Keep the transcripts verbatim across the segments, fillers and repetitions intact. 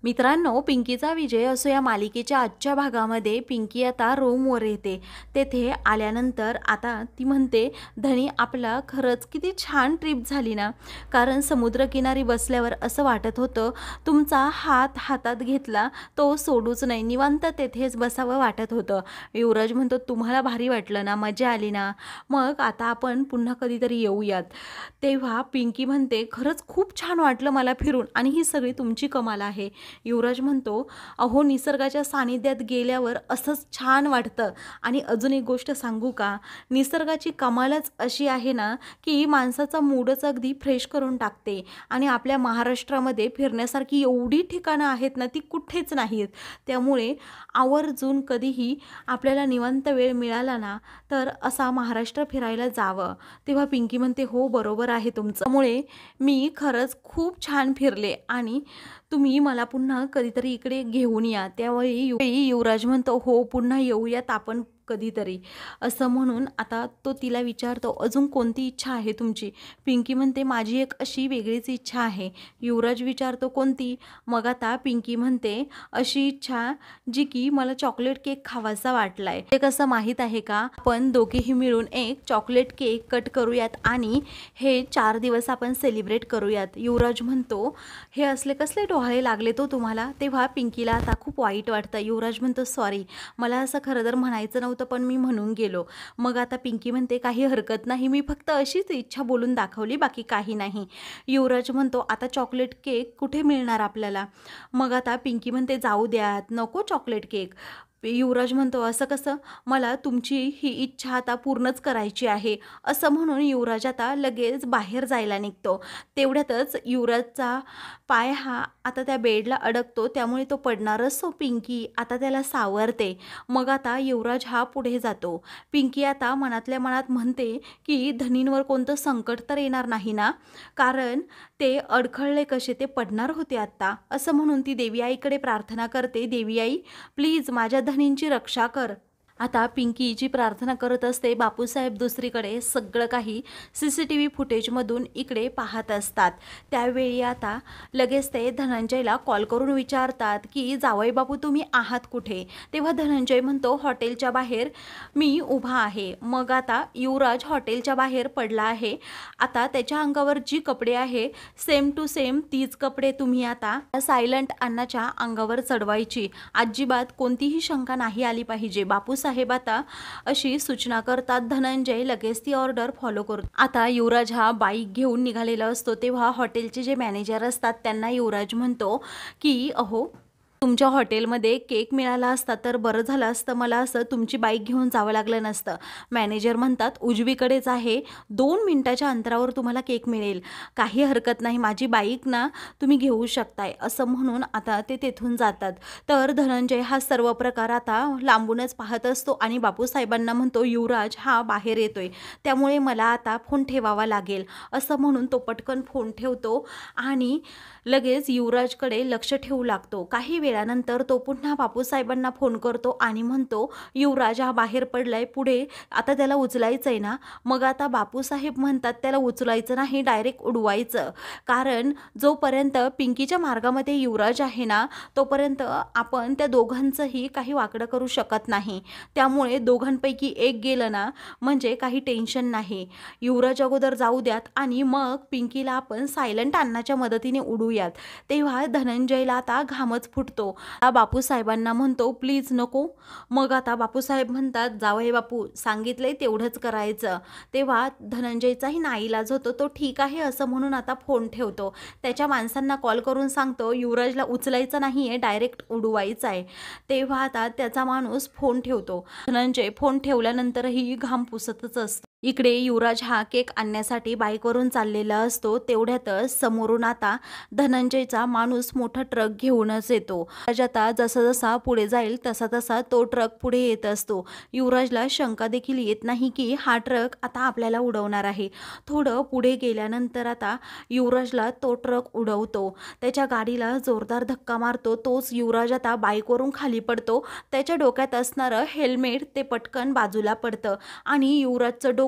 मित्रांनो, पिंकीचा विजय असो या मालिकेच्या आजच्या भागामध्ये पिंकी आता रूमवर येते. तेथे आल्यानंतर आता ती म्हणते, धनी आपला खरंच किती छान ट्रिप झाली ना. कारण समुद्रकिनारी बसल्यावर असं वाटत होतं तुमचा हात हातात घेतला तो सोडूच नाही, निवांत तेथेच बसावं वाटत होतं. युवराज म्हणतो, तुम्हाला भारी वाटलं ना, मजा आली ना, मग आता आपण पुन्हा कधीतरी येऊयात. तेव्हा पिंकी म्हणते, खरंच खूप छान वाटलं मला फिरून आणि ही सगळी तुमची कमाल आहे. युवराज म्हणतो, अहो निसर्गाच्या सानिध्यात गेल्यावर असंच छान वाटतं. आणि अजून एक गोष्ट सांगू का, निसर्गाची कमालच अशी आहे ना की माणसाचा मूडच अगदी फ्रेश करून टाकते. आणि आपल्या महाराष्ट्रामध्ये फिरण्यासारखी एवढी ठिकाणं आहेत ना, ती कुठेच नाहीत. त्यामुळे आवर्जून कधीही आपल्याला निवांत वेळ मिळाला ना तर असा महाराष्ट्र फिरायला जावं. तेव्हा पिंकी म्हणते, हो बरोबर आहे तुमचं, त्यामुळे मी खरंच खूप छान फिरले आणि तुम्ही मला पुन्हा कधीतरी इकडे घेऊन या. त्यावेळी यु युवराज म्हणतो, हो पुन्हा येऊयात आपण कधीतरी, असं म्हणून आता तो तिला विचारतो, अजून कोणती इच्छा आहे तुमची. पिंकी म्हणते, माझी एक अशी वेगळीच इच्छा आहे. युवराज विचारतो, कोणती. मग आता पिंकी म्हणते, अशी इच्छा जी की मला चॉकलेट केक खावासा वाटलाय. ते कसं माहीत आहे का, आपण दोघेही मिळून एक चॉकलेट केक कट करूयात आणि हे चार दिवस आपण सेलिब्रेट करूयात. युवराज म्हणतो, हे असले कसले डोहाळे लागले तो तुम्हाला. तेव्हा पिंकीला आता खूप वाईट वाटतं. युवराज म्हणतो, सॉरी, मला असं खरं तर म्हणायचं नव्हतं पण मी म्हणून गेलो. मग आता पिंकी म्हणते, काही हरकत नाही, मी फक्त अशीच इच्छा बोलून दाखवली, बाकी काही नाही. युवराज म्हणतो, आता चॉकलेट केक कुठे मिळणार आपल्याला. मग आता पिंकी म्हणते, जाऊ द्यात, नको चॉकलेट केक. युवराज म्हणतो, असं कसं, मला तुमची ही इच्छा आता पूर्णच करायची आहे. असं म्हणून युवराज आता लगेच बाहेर जायला निघतो. तेवढ्यातच युवराजचा पाय हा आता त्या बेडला अडकतो, त्यामुळे तो पडणारच. सो पिंकी आता त्याला सावरते. मग आता युवराज हा पुढे जातो. पिंकी आता मनातल्या मनात म्हणते की धनींवर कोणतं संकट तर येणार नाही ना, कारण ते अडखळले कसे, ते पडणार होते आत्ता. असं म्हणून ती देवी आईकडे प्रार्थना करते, देवी आई प्लीज माझ्या धनींची रक्षा कर. आता पिंकी जी प्रार्थना करत असते, बापूसाहेब दुसरीकडे सगळं काही सी सी टी व्ही फुटेजमधून इकडे पाहत असतात. त्यावेळी आता लगेच ते धनंजयला कॉल करून विचारतात की जावई बापू तुम्ही आहात कुठे. तेव्हा धनंजय म्हणतो, हॉटेलच्या बाहेर मी उभा आहे. मग आता युवराज हॉटेलच्या बाहेर पडला आहे. आता त्याच्या अंगावर जी कपडे आहे सेम टू सेम तीच कपडे तुम्ही आता सायलंट अण्णाच्या अंगावर चढवायची. अजिबात कोणतीही शंका नाही आली पाहिजे. बापूसाहेब साहेब आता अशी सूचना करतात. धनंजय लगेच ती ऑर्डर फॉलो करतो. आता युवराज हा बाईक घेऊन निघालेला असतो. तेव्हा हॉटेलचे जे मॅनेजर असतात त्यांना युवराज म्हणतो की अहो, तुमच्या हॉटेलमध्ये केक मिळाला असता तर बरं झालं असतं, मला असं तुमची बाईक घेऊन जावं लागलं नसतं. मॅनेजर म्हणतात, उजवीकडेच आहे, दोन मिनिटाच्या अंतरावर तुम्हाला केक मिळेल, काही हरकत नाही, माझी बाईक ना तुम्ही घेऊ शकताय. असं म्हणून आता ते तेथून जातात. तर धनंजय हा सर्व प्रकार आता लांबूनच पाहत असतो आणि बापूसाहेबांना म्हणतो, युवराज हा बाहेर येतोय, त्यामुळे मला आता फोन ठेवावा लागेल. असं म्हणून तो पटकन फोन ठेवतो आणि लगेच युवराजकडे लक्ष ठेवू लागतो. काही वेळानंतर तो पुन्हा बापूसाहेबांना फोन करतो आणि म्हणतो, युवराज हा बाहेर पडलाय, पुढे आता त्याला उचलायचं आहे ना. मग आता बापूसाहेब म्हणतात, त्याला उचलायचं नाही, डायरेक्ट उडवायचं, कारण जोपर्यंत पिंकीच्या मार्गामध्ये युवराज आहे ना तोपर्यंत आपण त्या दोघांचंही काही वाकडं करू शकत नाही. त्यामुळे दोघांपैकी एक गेलं ना म्हणजे काही टेन्शन नाही. युवराज अगोदर जाऊ द्यात आणि मग पिंकीला आपण सायलंट अण्णाच्या मदतीने उडूयात. तेव्हा धनंजयला आता घामच फुटतो. बापूसाहेबांना म्हणतो, प्लीज नको. मग आता बापूसाहेब म्हणतात, जावई बापू सांगितलंय तेवढंच करायचं. तेव्हा धनंजयचाही नाईलाज होतो. तो ठीक आहे असं म्हणून आता फोन ठेवतो. त्याच्या माणसांना कॉल करून सांगतो, युवराजला उचलायचं नाही आहे, डायरेक्ट उडवायचं आहे. तेव्हा आता त्याचा माणूस फोन ठेवतो. धनंजय फोन ठेवल्यानंतरही घाम पुसतच असतो. इकडे युवराज हा केक आणण्यासाठी बाईकवरून चाललेला असतो. तेवढ्यातच समोरून आता धनंजयचा माणूस मोठा ट्रक घेऊनच येतो. युवराज आता जसा जसा पुढे जाईल तसा तसा तो ट्रक पुढे येत असतो. युवराजला शंका देखील येत नाही की हा ट्रक आता आपल्याला उडवणार आहे. थोडं पुढे गेल्यानंतर आता युवराजला तो ट्रक उडवतो. त्याच्या गाडीला जोरदार धक्का मारतो. तोच युवराज आता बाईकवरून खाली पडतो. त्याच्या डोक्यात असणारं हेल्मेट ते पटकन बाजूला पडतं आणि युवराजचं डोकं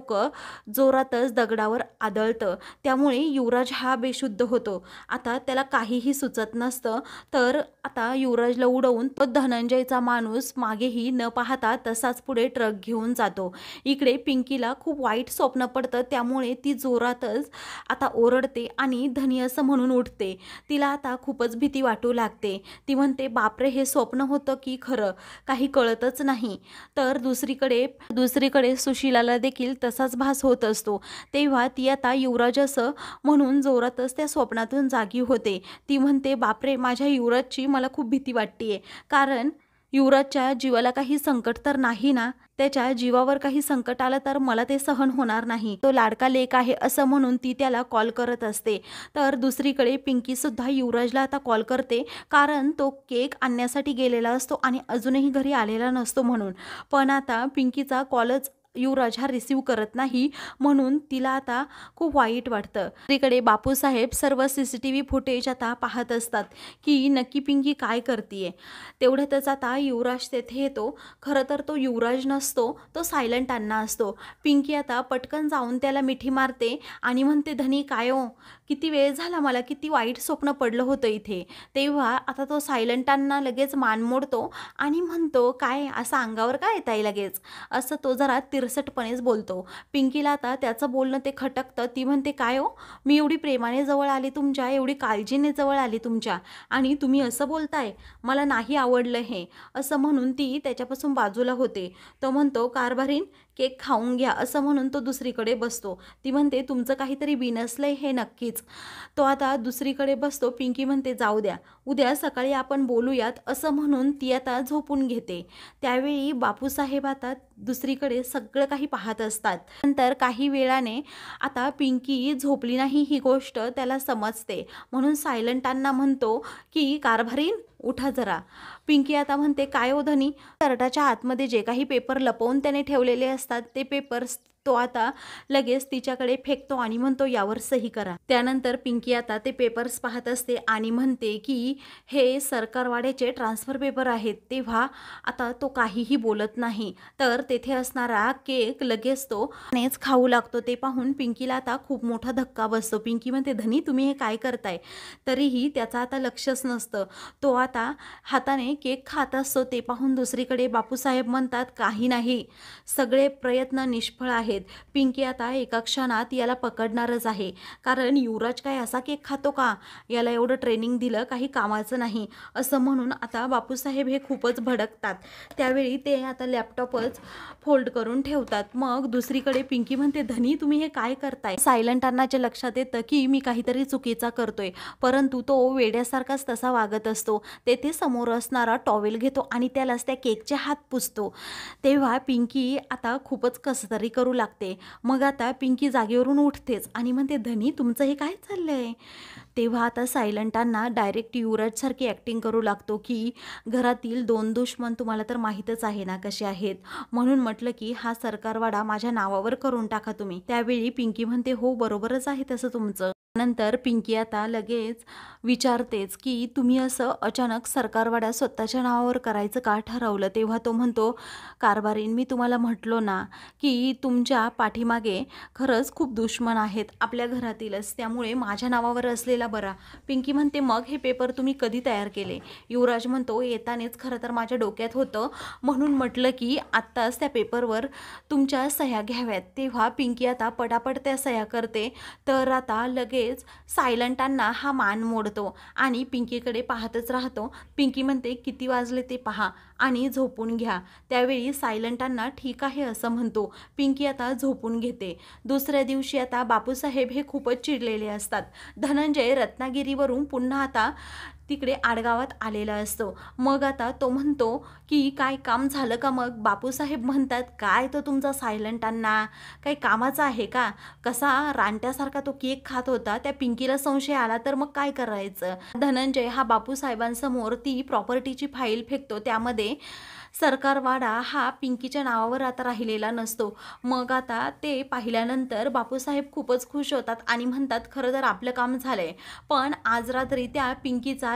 डोकं जोरातच दगडावर आदळतं, त्यामुळे युवराज हा बेशुद्ध होतो. आता त्याला काहीही सुचत नसतं. तर आता युवराजला उडवून तो धनंजयचा माणूस मागेही न पाहता तसाच पुढे ट्रक घेऊन जातो. इकडे पिंकीला खूप वाईट स्वप्न पडतं, त्यामुळे ती जोरातच आता ओरडते आणि धनी असं म्हणून उठते. तिला आता खूपच भीती वाटू लागते. ती म्हणते, बापरे, हे स्वप्न होतं की खरं, काही कळतच नाही. तर दुसरीकडे दुसरीकडे सुशीलाला देखील तसाच भास होत असतो. तेव्हा ती आता युवराज असं म्हणून जोरातच त्या स्वप्नातून जागी होते. ती म्हणते, बापरे, माझ्या युवराजची मला खूप भीती वाटतेय, कारण युवराजच्या जीवाला काही संकट तर नाही ना. त्याच्या जीवावर काही संकट आलं तर मला ते सहन होणार नाही. तो लाडका लेक आहे असं म्हणून ती त्याला कॉल करत असते. तर दुसरीकडे पिंकी सुद्धा युवराजला आता कॉल करते, कारण तो केक आणण्यासाठी गेलेला असतो आणि अजूनही घरी आलेला नसतो म्हणून. पण आता पिंकीचा कॉलच युवराज हा रिसीव करत नाही, म्हणून तिला आता खूप वाईट वाटतं. दुसरीकडे बापूसाहेब सर्व C C T V footage आता पाहत असतात की नक्की पिंकी काय करतीये. तेवढ्यातच आता युवराज तेथे येतो. खरं तर तो युवराज नसतो, तो सायलंट अण्णा असतो. पिंकी आता पटकन जाऊन त्याला मिठी मारते आणि म्हणते, धनी काय हो, किती वेळ झाला, मला किती वाईट स्वप्न पडलं होतं इथे. तेव्हा आता तो सायलंट अण्णा लगेच मान मोडतो आणि म्हणतो, काय असं अंगावर काय येत आहे लगेच, असं तो जरा तिरसटपणेच बोलतो. पिंकीला आता त्याचं बोलणं ते खटकतं. ती म्हणते, काय हो, मी एवढी प्रेमाने जवळ आली तुमच्या, एवढी काळजीने जवळ आली तुमच्या, आणि तुम्ही असं बोलताय, मला नाही आवडलं हे, असं म्हणून ती त्याच्यापासून बाजूला होते. तो म्हणतो, कारभारीन, केक खाऊन घ्या, असं म्हणून तो दुसरीकडे बसतो. ती म्हणते, तुमचं काहीतरी बिनसलंय हे नक्कीच. तो आता दुसरीकडे बसतो. पिंकी म्हणते, जाऊ द्या, उद्या सकाळी आपण बोलूयात, असं म्हणून ती आता झोपून घेते. त्यावेळी बापूसाहेब आता दुसरीकडे सगळं काही पाहत असतात. नंतर काही वेळाने आता पिंकी झोपली नाही ही गोष्ट त्याला समजते, म्हणून सायलंटांना म्हणतो की कारभारीन, उठा जरा. पिंकी आता म्हणते, काय हो धनी. शर्टाच्या आतमध्ये जे काही पेपर लपवून त्याने ठेवलेले असतात ते पेपर्स तो आता लगेच तिच्याकडे फेकतो आणि म्हणतो, यावर सही करा. त्यानंतर पिंकी आता ते पेपर्स पाहत असते आणि म्हणते की हे सरकारवाड्याचे ट्रान्सफर पेपर आहेत. तेव्हा आता तो काहीही बोलत नाही. तर तेथे असणारा केक लगेच तो नेच खाऊ लागतो. ते पाहून पिंकीला आता खूप मोठा धक्का बसतो. पिंकी म्हणते, धनी तुम्ही हे काय करताय. तरीही त्याचा आता लक्षच नसतं. तो आता हाताने केक खात असतो. ते पाहून दुसरीकडे बापूसाहेब म्हणतात, काही नाही, सगळे प्रयत्न निष्फळ आहेत. पिंकी आता एका क्षणात याला पकडणारच आहे, कारण युवराज काय असा केक खातो का, याला एवढं ट्रेनिंग दिलं काही कामाचं नाही, असं म्हणून आता बापूसाहेब हे खूपच भडकतात. त्यावेळी ते आता लॅपटॉपच फोल्ड करून ठेवतात. मग दुसरीकडे पिंकी म्हणते, धनी तुम्ही हे काय करताय. सायलंट अण्णाच्या लक्षात येतं की मी काहीतरी चुकीचा करतोय, परंतु तो वेड्यासारखाच तसा वागत असतो. तेथे समोर असणारा टॉवेल घेतो आणि त्यालाच त्या केकचे हात पुसतो. तेव्हा पिंकी आता खूपच कसतरी करू लागते. मग आता पिंकी जागेवरून उठतेच आणि म्हणते, धनी तुमचं हे काय चाललंय. तेव्हा आता सायलंटांना डायरेक्ट युवराजसारखी ॲक्टिंग करू लागतो की घरातील दोन दुश्मन तुम्हाला तर माहीतच आहे ना कसे आहेत, म्हणून म्हटलं की हा सरकारवाडा माझ्या नावावर करून टाका तुम्ही. त्यावेळी पिंकी म्हणते, हो बरोबरच आहे तसं तुमचं. नंतर पिंकी आता लगेच विचारतेच की तुम्ही असं अचानक सरकारवाडा स्वतःच्या नावावर करायचं का ठरवलं. तेव्हा तो म्हणतो, कारभारीन, मी तुम्हाला म्हटलो ना की तुमच्या पाठीमागे खरंच खूप दुश्मन आहेत आपल्या घरातीलच, त्यामुळे माझ्या नावावर असलेला बरा. पिंकी म्हणते, मग हे पेपर तुम्ही कधी तयार केले. युवराज म्हणतो, येतानेच खरं तर माझ्या डोक्यात होतं, म्हणून म्हटलं की आत्ताच त्या पेपरवर तुमच्या सह्या घ्याव्यात. तेव्हा पिंकी आता पटापट त्या सह्या करते. तर आता लगेच सायलंटांना हा मान मोडतो आणि पिंकीकडे पाहतच राहतो. पिंकी म्हणते, किती वाजले ते पहा आणि झोपून घ्या. त्यावेळी सायलंटांना ठीक आहे असं म्हणतो. पिंकी आता झोपून घेते. दुसऱ्या दिवशी आता बापूसाहेब हे खूपच चिडलेले असतात. धनंजय रत्नागिरीवरून पुन्हा आता तिकडे आडगावात आलेला असतो. मग आता तो म्हणतो की काय काम झालं का. मग बापूसाहेब म्हणतात, काय तो तुमचा सायलंटांना काही कामाचा आहे का, कसा रानट्यासारखा तो केक खात होता, त्या पिंकीला संशय आला तर मग काय करायचं. धनंजय हा बापूसाहेबांसमोर ती प्रॉपर्टीची फाईल फेकतो. त्यामध्ये सरकारवाडा हा पिंकीच्या नावावर आता राहिलेला नसतो. मग आता ते पाहिल्यानंतर बापूसाहेब खूपच खुश होतात आणि म्हणतात, खरं तर आपलं काम झालंय, पण आज रात्री त्या पिंकीचा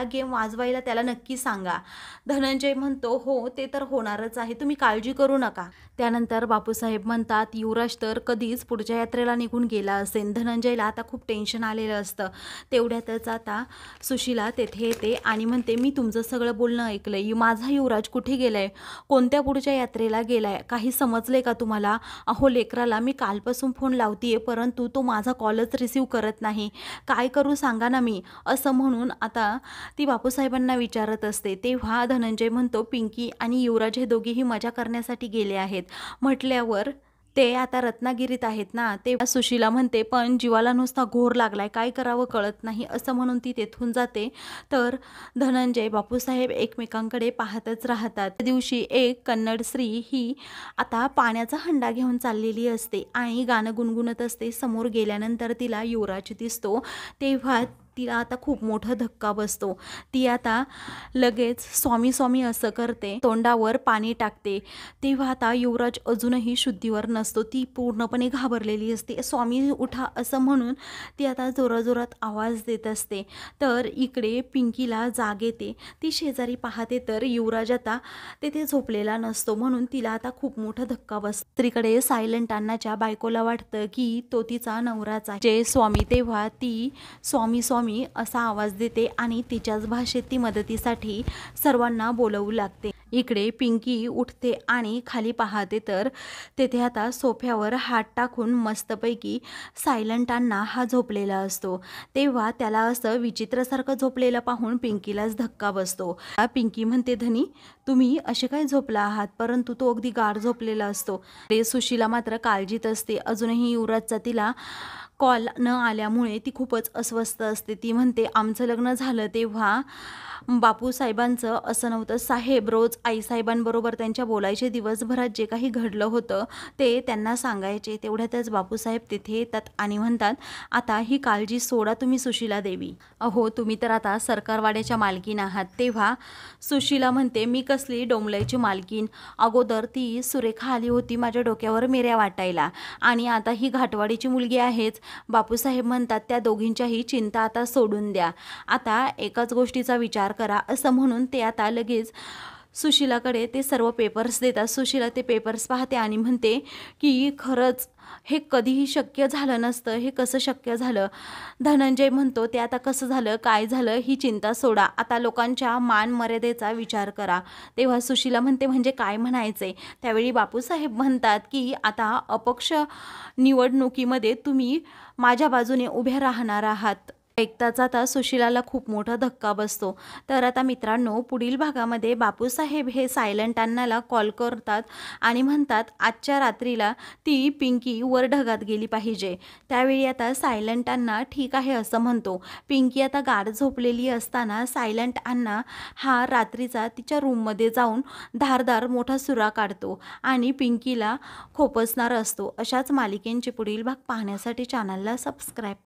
गेम वाजवायला त्याला नक्की सांगा. धनंजय म्हणतो हो ते तर होणारच आहे, तुम्ही काळजी करू नका. त्यानंतर बापूसाहेब म्हणतात युवराज तर कधीच पुढच्या यात्रेला निघून गेला असेल. धनंजयला आता खूप टेन्शन आलेलं असतं. तेवढ्यातच आता सुशिला तेथे येते आणि म्हणते मी तुमचं सगळं बोलणं ऐकलंय. माझा युवराज कुठे गेलाय, कोणत्या पुढच्या यात्रेला गेलाय, काही समजलंय का तुम्हाला? अहो लेकराला मी कालपासून फोन लावतीये परंतु तो माझा कॉलच रिसीव करत नाही, काय करू सांगा ना मी, असं म्हणून आता ती बापूसाहेबांना विचारत असते. तेव्हा धनंजय म्हणतो पिंकी आणि युवराज हे दोघेही मजा करण्यासाठी गेले आहेत म्हटल्यावर ते आता रत्नागिरीत आहेत ना. तेव्हा सुशिला म्हणते पण जीवाला नुसता घोर लागलाय, काय करावं कळत नाही, असं म्हणून ती तेथून जाते. तर धनंजय बापूसाहेब एकमेकांकडे पाहतच राहतात. त्या दिवशी एक कन्नड स्त्री ही आता पाण्याचा हंडा घेऊन चाललेली असते आणि गाणं गुणगुणत असते. समोर गेल्यानंतर तिला युवराज दिसतो. तेव्हा तिला आता खूप मोठा धक्का बसतो. ती आता लगेच स्वामी स्वामी असं करते, तोंडावर पाणी टाकते. तेव्हा आता युवराज अजूनही शुद्धीवर नसतो. ती पूर्णपणे घाबरलेली असते. स्वामी उठा असं म्हणून ती आता जोराजोरात आवाज देत असते. तर इकडे पिंकीला जाग येते. ती शेजारी पाहते तर युवराज आता तेथे झोपलेला नसतो म्हणून तिला आता खूप मोठा धक्का बसतो. स्त्रीकडे सायलेंट अण्णाच्या बायकोला वाटतं की तो तिचा नवराच आहे. जय स्वामी. तेव्हा ती स्वामी स्वामी असा आवाज देते आणि तिच्याच भाषेत ती मदतीसाठी सर्वांना बोलवू लागते. इकडे पिंकी उठते आणि खाली पाहते तर तेथे आता सोफ्यावर हात टाकून मस्तपैकी सायलेंट अण्णा हा झोपलेला असतो. तेव्हा त्याला असं विचित्रसारखं झोपलेलं पाहून पिंकीलाच धक्का बसतो. पिंकी म्हणते धनी तुम्ही असे काय झोपला आहात, परंतु तो अगदी गाढ झोपलेला असतो. ते सुशिला मात्र काळजीत असते. अजूनही युवराजचा तिला कॉल न आल्यामुळे ती खूपच अस्वस्थ असते. ती म्हणते आमचं लग्न झालं तेव्हा बापूसाहेबांचं असं नव्हतं. साहेब रोज आईसाहेबांबरोबर त्यांच्या बोलायचे, दिवसभरात जे काही घडलं होतं ते त्यांना सांगायचे. तेवढ्यातच बापूसाहेब तिथे येतात आणि म्हणतात आता ही काळजी सोडा तुम्ही सुशिला देवी. अहो तुम्ही तर आता सरकारवाड्याच्या मालकीन आहात. तेव्हा सुशिला म्हणते मी कसली डोंबल्याची मालकीन, अगोदर ती सुरेखा आली होती माझ्या डोक्यावर मेऱ्या वाटायला आणि आता ही घाटवाडीची मुलगी आहेच. बापूसाहेब म्हणतात त्या दोघींच्याही चिंता आता सोडून द्या, आता एकाच गोष्टीचा विचार करा, असं म्हणून ते आता लगेच सुशिलाकडे ते सर्व पेपर्स देतात. सुशिला ते पेपर्स पाहते आणि म्हणते की खरंच हे कधीही शक्य झालं नसतं, हे कसं शक्य झालं. धनंजय म्हणतो ते आता कसं झालं काय झालं ही चिंता सोडा, आता लोकांच्या मान मर्यादेचा विचार करा. तेव्हा सुशिला म्हणते म्हणजे काय म्हणायचे. त्यावेळी बापूसाहेब म्हणतात की आता अपक्ष निवडणुकीमध्ये तुम्ही माझ्या बाजूने उभे राहणार आहात. ऐकताच आता सुशिलाला खूप मोठा धक्का बसतो. तर आता मित्रांनो पुढील भागामध्ये बापूसाहेब हे सायलेंट अण्णाला कॉल करतात आणि म्हणतात आजच्या रात्रीला ती पिंकी वर ढगात गेली पाहिजे. त्यावेळी आता सायलेंट अण्णा ठीक आहे असं म्हणतो. पिंकी आता गाढ झोपलेली असताना सायलेंट अण्णा हा रात्रीचा तिच्या रूममध्ये जाऊन धारदार मोठा सुरा काढतो आणि पिंकीला खोपसणार असतो. अशाच मालिकेंचे पुढील भाग पाहण्यासाठी चॅनलला सबस्क्राईब